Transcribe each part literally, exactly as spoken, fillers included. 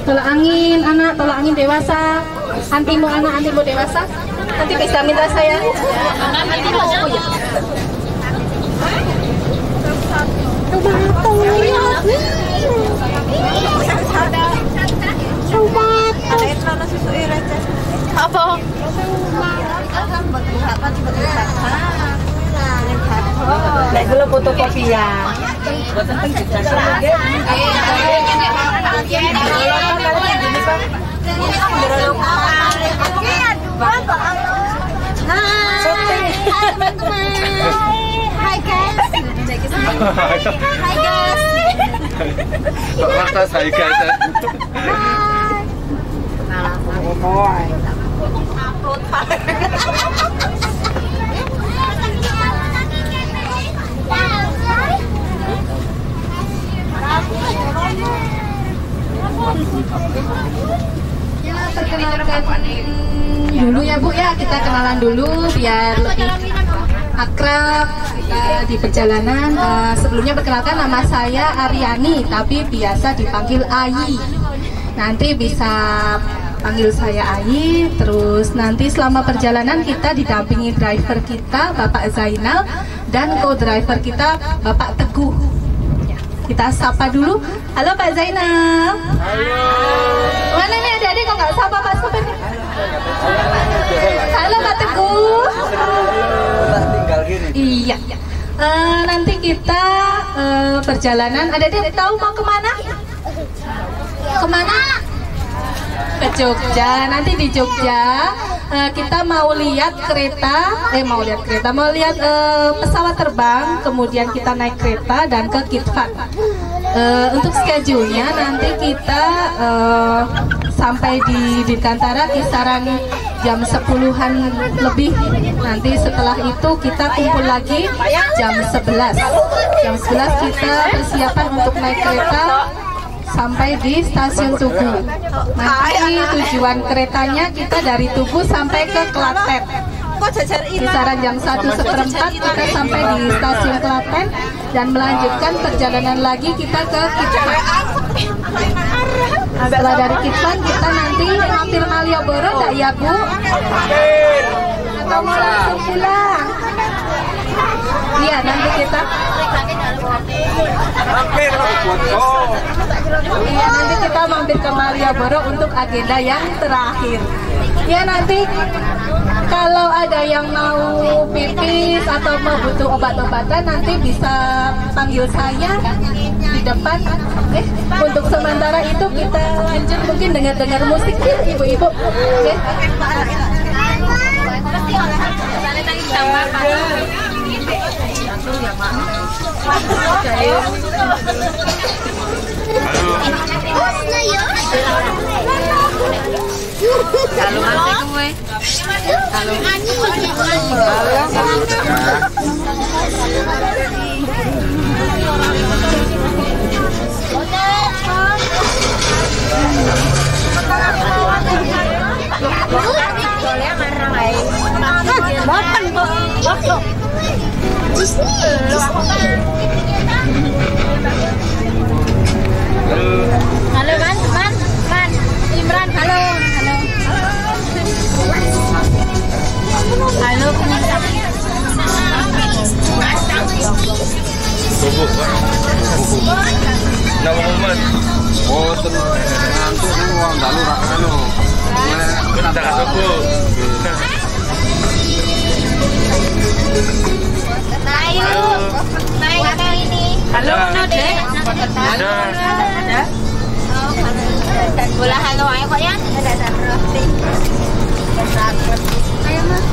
Tolak angin anak, tolak angin dewasa. Antimu anak, antimu dewasa. Nanti bisa minta saya. Oh ya. Apa? Nek kula fotokopi ya. Boten teng dijasa nggih. Hai guys. Hai guys. Kok lantas hai guys. Hai. Upload. Ya, perkenalkan dulu ya Bu ya, kita kenalan dulu biar lebih akrab kita di perjalanan. Uh, sebelumnya perkenalkan, nama saya Aryani tapi biasa dipanggil Ayi. Nanti bisa panggil saya Ayi. Terus nanti selama perjalanan kita didampingi driver kita Bapak Zainal dan co-driver kita Bapak Teguh. Kita sapa dulu. Halo Pak Zainal. Halo. Mana nih adik-adik kok nggak sapa Pak Sopir? Halo Pak Teguh. Tinggal gini. Iya. Uh, nanti kita uh, perjalanan. Adik-adik tahu mau kemana? Kemana? Ke Jogja. Nanti di Jogja uh, kita mau lihat kereta. Eh mau lihat kereta. Mau lihat uh, pesawat terbang. Kemudian kita naik kereta dan ke Kitvan. Uh, untuk schedule-nya nanti kita uh, sampai di Dirgantara kisaran jam sepuluhan lebih. Nanti setelah itu kita kumpul lagi jam sebelas. Jam sebelas kita persiapan untuk naik kereta sampai di stasiun Tugu. Nanti tujuan keretanya kita dari Tugu sampai ke Klaten. Kisaran jam satu seperempat kita sampai di stasiun Klaten dan melanjutkan perjalanan lagi kita ke Kitvan. Setelah dari Kitvan kita nanti mampir Malioboro enggak ya Bu? Atau mau langsung pulang? Iya, nanti kita Iya, nanti kita mampir ke Malioboro untuk agenda yang terakhir. Ya, nanti kalau ada yang mau pipis atau mau butuh obat-obatan nanti bisa panggil saya di depan. Eh, untuk sementara itu kita lanjut mungkin dengar-dengar musik ya ibu-ibu. Oke. Kalau nanti gue, kalau halo man, man, man, Imran, halo, halo, halo pemirsa. Bubuk, Pak. Nama Muhammad. Oh, tenang. Nanti semua dalu rakano. Kita kasih Ayo, naik apa ini? Halo, Node. Halo, ada. Bola halo, ayo kok ya? Ada ada roti. Ayo mas.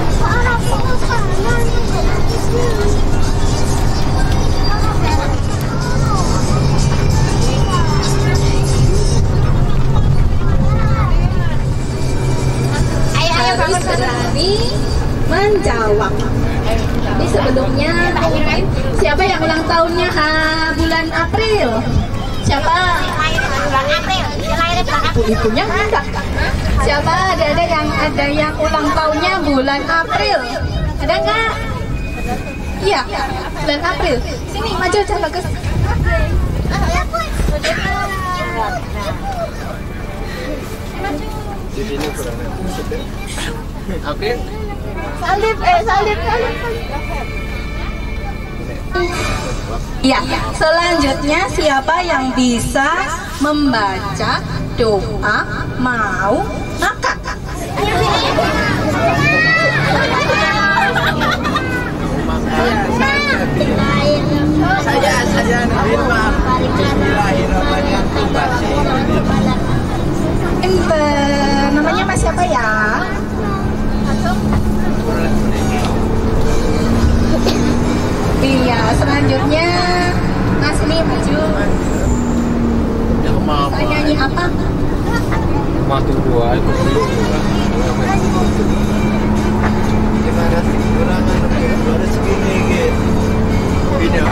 Ayo ayo bangun berani menjawab. Tapi sebelumnya tak umumkan siapa yang ulang tahunnya ha, bulan April? Siapa? bulan April. Lahirnya bulan April. Ibunya enggak. Siapa ada-ada yang ada yang ulang tahunnya bulan April? Ada enggak? Iya, bulan April. Sini maju aja bagus. Di sini kurang. April. Salib, eh salib, salib. Ya, selanjutnya siapa yang bisa membaca doa mau makan? Saya saya nerima. Bismillahirrahmanirrahim. Ente, namanya Mas siapa ya? Iya, selanjutnya Mas ini maju. Bisa nyanyi apa? Matu dua itu. Gimana sih? Kurang ada segini gitu. Video.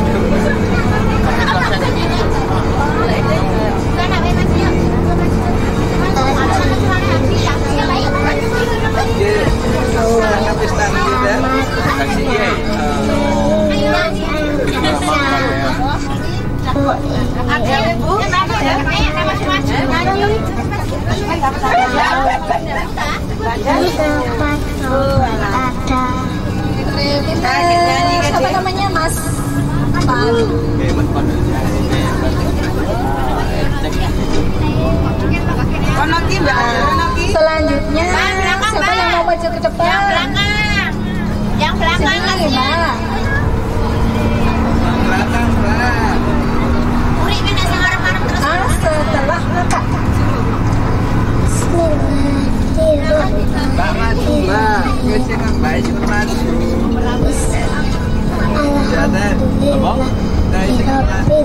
Siapa namanya Mas Pan? Selanjutnya siapa yang mau maju ke depan? Yang belakang. Yang belakang Sini, Mbak. Belakang, Mbak. Uri kan ada ngarep-ngarep terus. Ah, setelah kakak. Mbak maju, Mbak. Biasanya Mbak itu maju. Jangan. Apa? Nah, ini kan maju.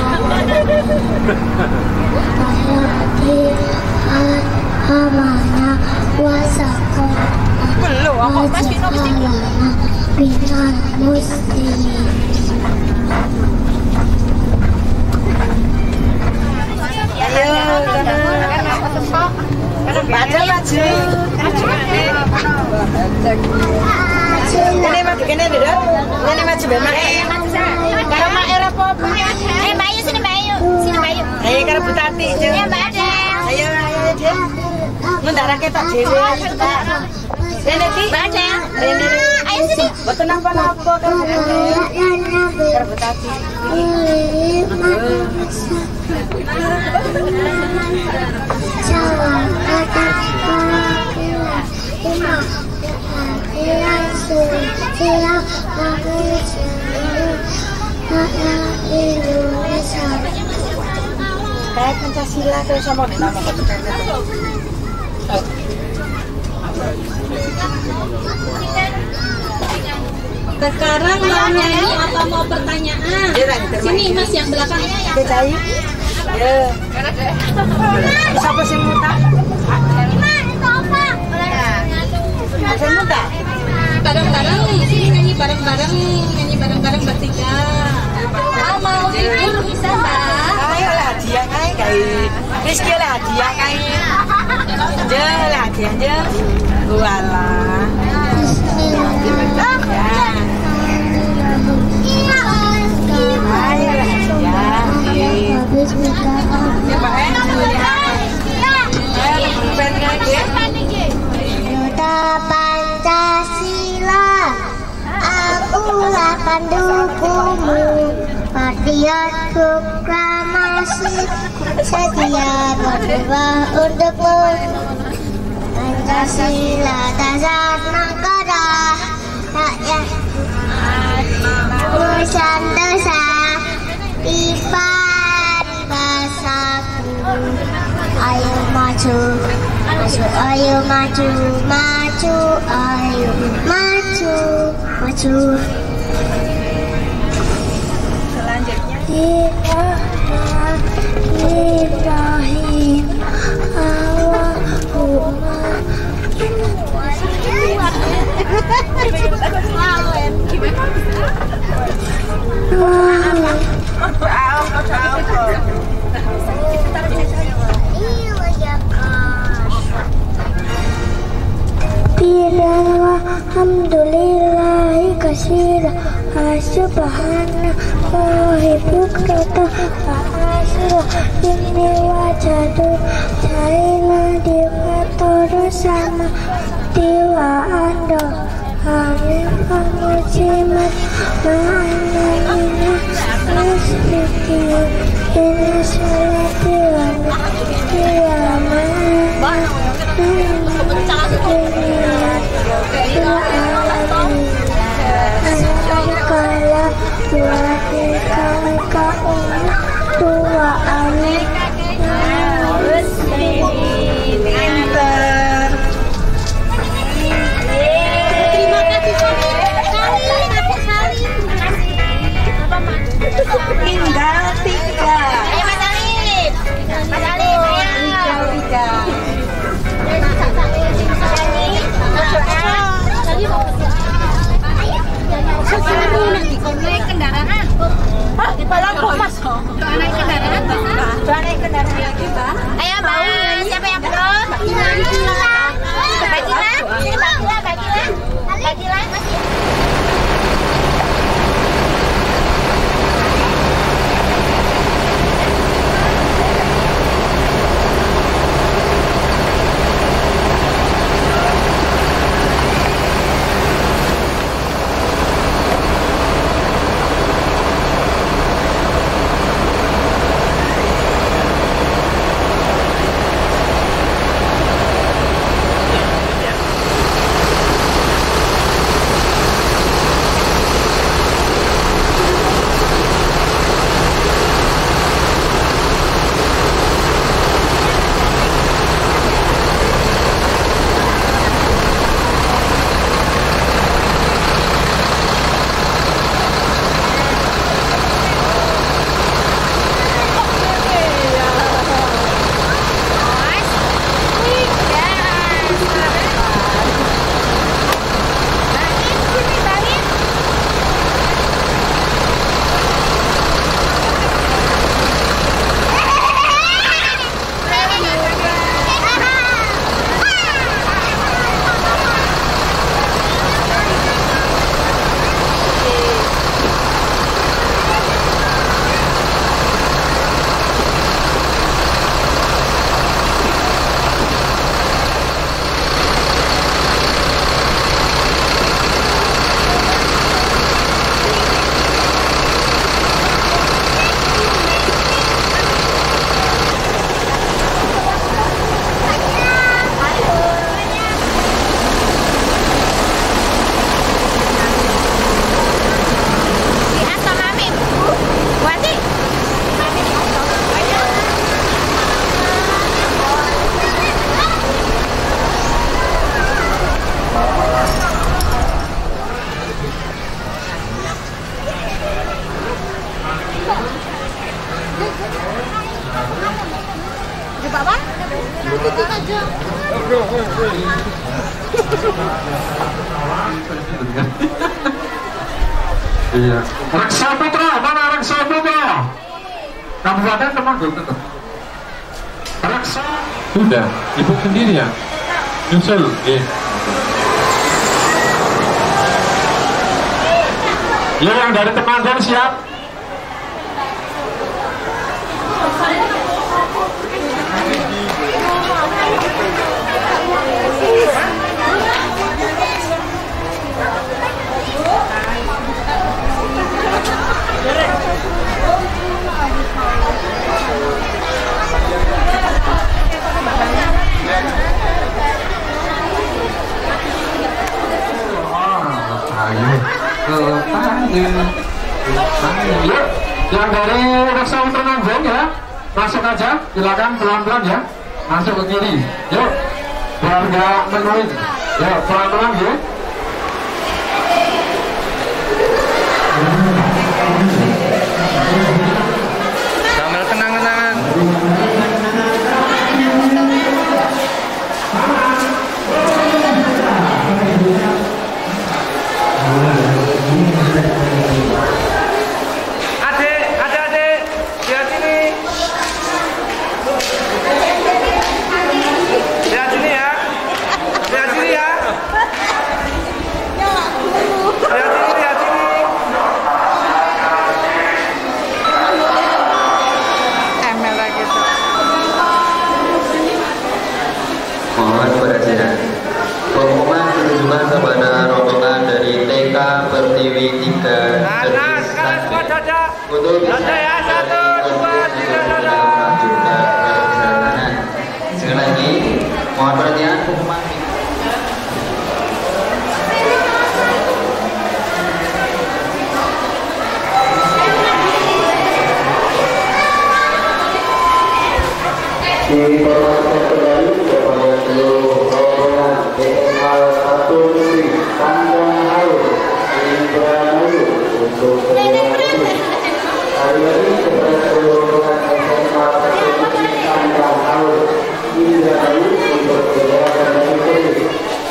Hamana wasako Belum, aku pas Vino mesti belum. binan muslimin. Ayo, baca maju. Ini maju kene dulu. Ini maju benar. Kalau mak era apa? Eh, Bayu sini Bayu. Sini Bayu. Ayo karo Bu Tati. Ya, Mbak Ada. Ayo, ayo dia. Mendarake tak dhewe. Rene Bi, Mbak Ada. Rene. Ayo sini. Boten napa-napa karo Bu Tati. Salam kata Imam Silam Indonesia. Kayak Pancasila terus sama nih nama kota Sekarang mau nyanyi apa mau pertanyaan? Sini Mas yang belakang. Kejayu. Ya. Siapa sih muta? Sing muta. Bareng-bareng, sini nyanyi bareng-bareng, nyanyi bareng-bareng bertiga. Ah, mau tidur bisa Mbak? Ayo lah hadiah kae kae. Rizki lah hadiah kae. Je lah hadiah je. Walah. Ayo lah hadiah. Yuda Pancasila, akulah pandukumu. Patriot proklamasi, setia berjuang untukmu. Pancasila dasar negara, rakyat Nusantara, Ipan basaku. Ayo maju, maju, ayo maju, maju, ayo maju, maju. Selanjutnya Ibrahim Allahumma Alhamdulillahi kasira subhanallahi bukrata wa asira inni wajadu jaina di Tinggal tiga. Ayo Mas Alif. Mas Alif, ayo. Tinggal tiga. Naik kendaraan. Hah? Tolong kok Mas. Naik kendaraan. Naik kendaraan. Ayo Mas, siapa yang belum? Bagila. Bagila. Ini Bagila, Bagila. Bagila. Iya. Reksa Putra, mana Reksa Putra? Kabupaten Temanggung tetap. Reksa sudah, ibu sendiri ya. Nyusul, iya. Ya, yang dari Temanggung siap. Yuk, yang dari Reksa Temanggung ya, masuk aja, silakan pelan-pelan ya, masuk ke kiri. Yuk, biar nggak menuin. Yuk, pelan-pelan ya. Sambil kenang-kenangan. Adik, adik-adik, lihat sini. Lihat sini ya. Lihat sini ya. Lihat sini, lihat sini. Emel lagi tuh. Mohon perhatian. Pengumuman penunjukan kepada rombongan dari T K Pertiwi tiga dadah. Foto bisa. Dadah ya, satu, dua, tiga, dadah. Juga perjalanan. Sekali lagi, mohon perhatian pengumuman. Diinformasikan kembali kepada seluruh rombongan B M H satu Tanjung Haur Indramayu untuk perjalanan hari ini kepada seluruh rombongan S M H satu Tanjung Haur Indramayu untuk perjalanan berikutnya.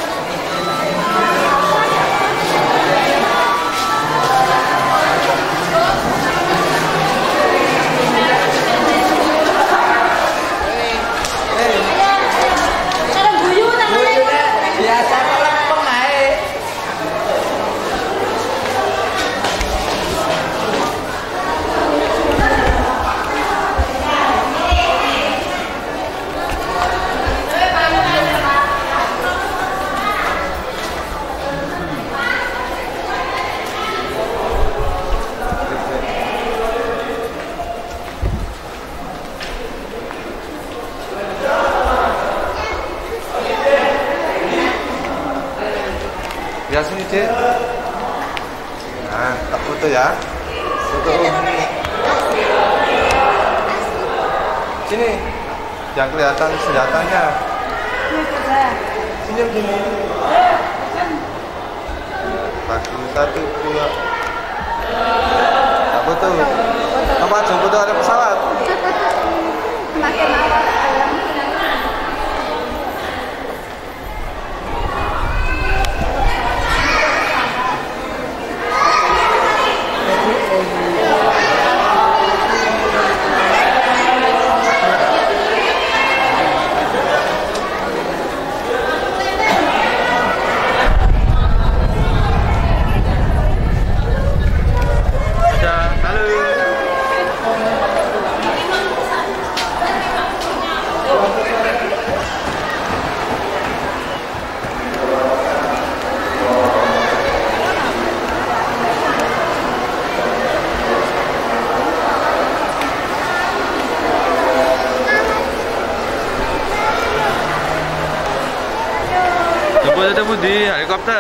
Ya sini Cik. Nah, tak foto ya. Foto. Sini. Yang kelihatan senjatanya. Sini begini. Satu, satu, dua. Tak foto. Tempat jemput foto ada pesawat. Makin awal. Jemput ada di helikopter.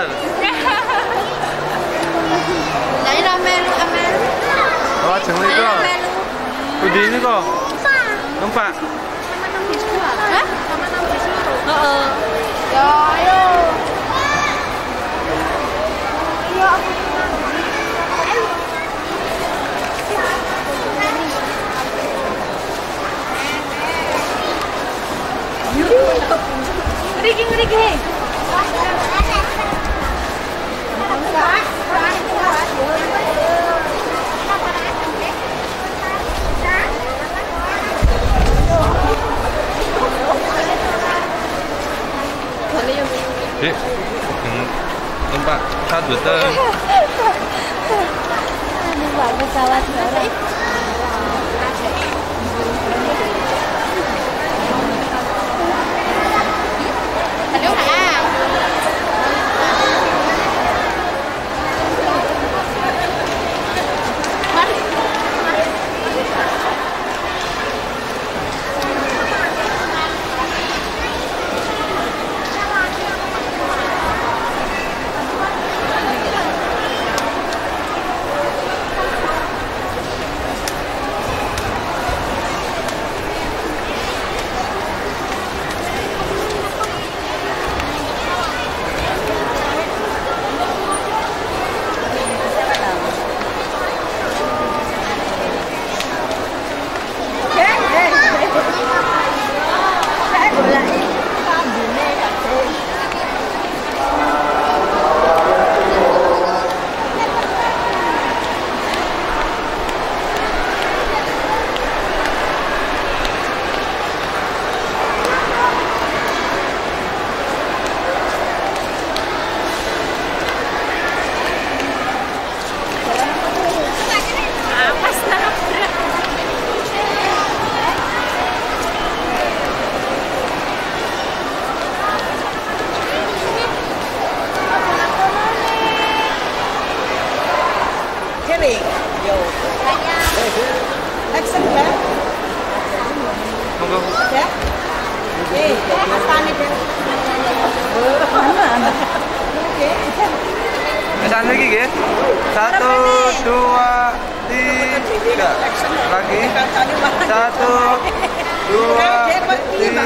Nãy ra melu, melu. Oh, jengli kok. Budi ini kok. Numpak. Hah? Heeh. Ya, ayo. Ya. Ngerigi, ngerigi. Eh, numpak satu betul. Numpak pesawat bareng. Halo, Kak. Mari. Kesana lagi ya. Satu, dua, tiga. Lagi. Satu, dua, tiga.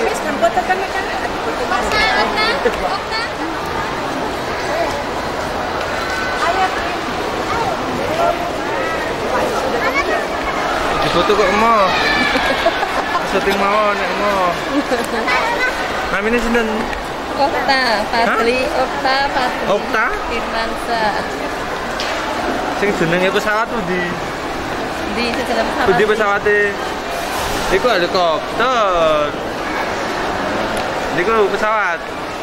Difoto kok mau. Syuting mau nek mau. Namanya sinten? Okta, Patri, Okta, Patri. Okta? Firmansa. Sing jenenge pesawat tuh di Di sejalan pesawat. di pesawate. Iku helikopter. Iku pesawat.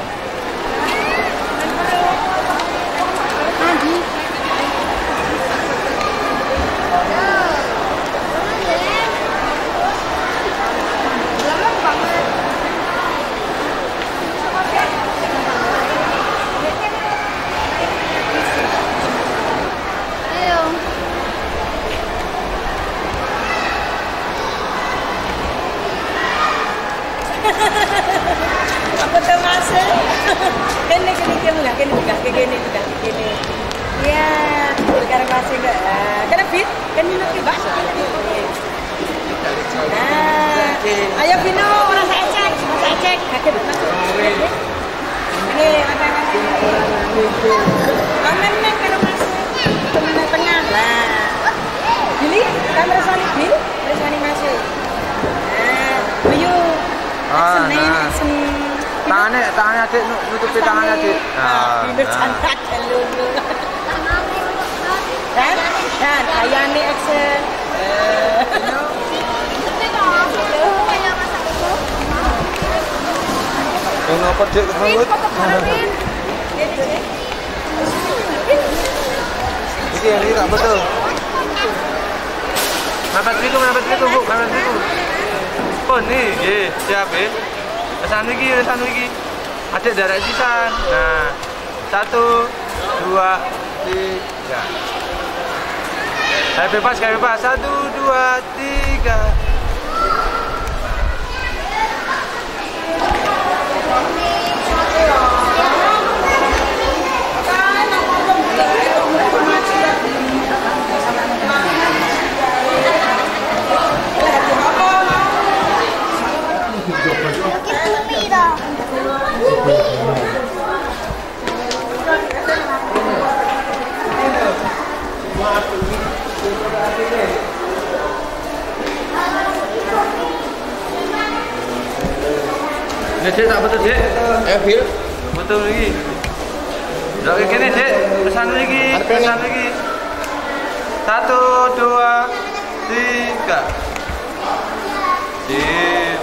Apa tuh mas? Kene kene kene lah, kene juga, kene juga, kene. Ya, sekarang masih enggak. Kena fit, kene nanti bas. Nah, ayo Vino, orang saya cek, saya cek, kakek masuk. Ini ada ada. Aman nih kalau masuk, tengah-tengah lah. Jadi kamera Sony Bill, kamera Sony masuk. Nah, Buyu. Ah, nah. Tangannya, tangannya adik, nutupi tangannya adik. Nah, ini cantik dulu. Dan, dan, ayah nih action. Yang apa dek kebangut? Ini yang ini tak betul. Mepet siku, mepet siku bu, mepet siku. Oh nih, ye, siap ya. Kesan lagi, kesan lagi. Adik darah sisan. Nah, satu, dua, tiga. Kayak bebas, kayak bebas. Satu, dua, tiga. Ini cek tak betul cek? Eh Phil? Betul lagi. Udah kayak gini cek, pesan lagi, pesan lagi. Satu, dua, tiga. Sip.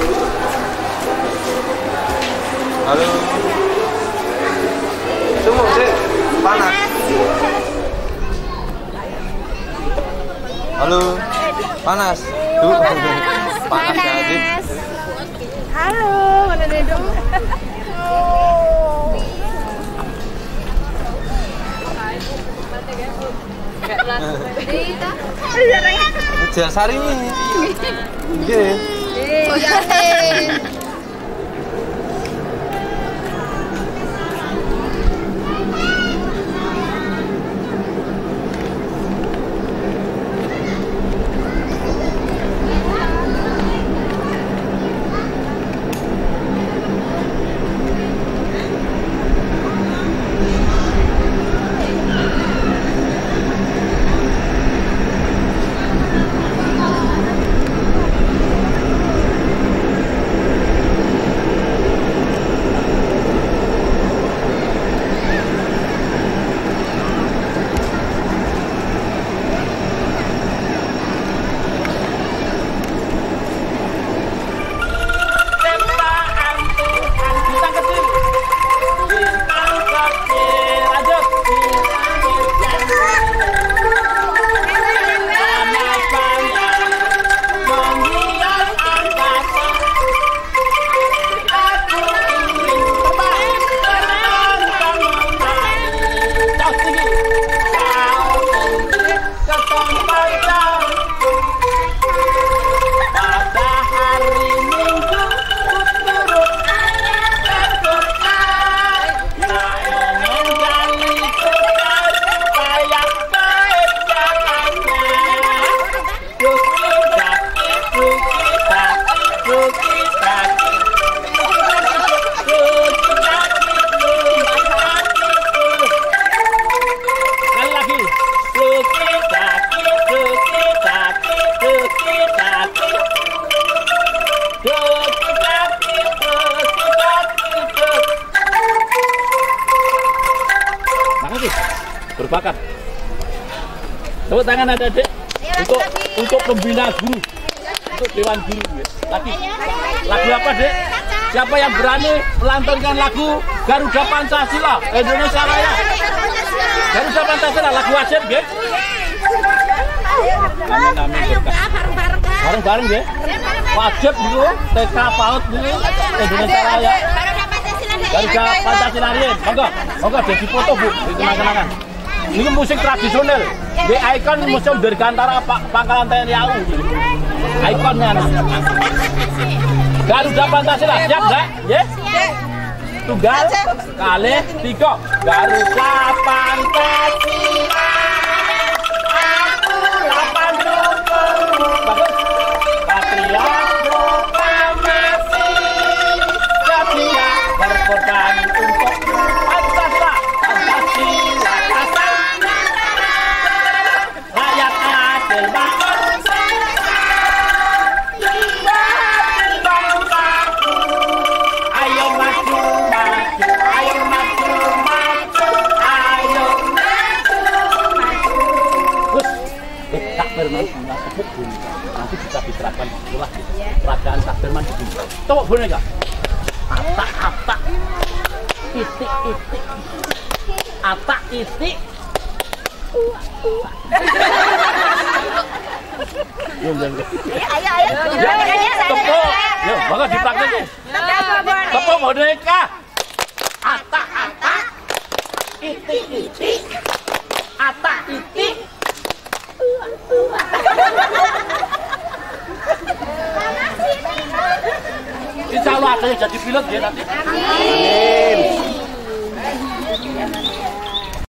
Halo. Tunggu cek, panas. Halo, panas. Tuh, panas ya Adit. Halo, mana dong? Jangan sari nih. Nggih. Oh yakin. berbakat. Tepuk tangan adik-adik untuk untuk pembina guru, untuk dewan guru. Lagi lagu apa, Dek? Siapa yang berani melantunkan lagu Garuda Pancasila Indonesia Raya? Garuda Pancasila lagu wajib, nggih. Amin amin. Bareng-bareng nggih. Wajib dulu T K PAUD dulu Indonesia Raya. Garuda Pancasila riyen. Monggo, monggo jadi foto, Bu, di kenang-kenangan. Ini musik tradisional. Di ikon Museum Dirgantara Pangkalan T N I A U. Ikonnya. Garuda Pancasila, siap enggak? Nggih. Tunggal, kalih, tiga. Garuda Pancasila. Aku lapan dukung. Bagus. Patriot proklamasi. Setia berkorban untuk Pancasila. Pancasila kasana. Rakyat adil makmur. Ayo maju, maju, ayo maju, maju, ayo maju, maju. Gus, eh, takbir man, sebut bunyi. Nanti bisa diterapkan di sekolah. Peragaan takbir man bunyi. Coba bunyi enggak? Atak, atak, titik, titik, atak, titik. Yo, yo, yo. Ayo, ayo. Tepuk. Yo, monggo dipraktekke. Tepuk boneka. Atak, atak. Titik, titik. Atak, titik. Insya Allah akan jadi pilot ya nanti. Amin.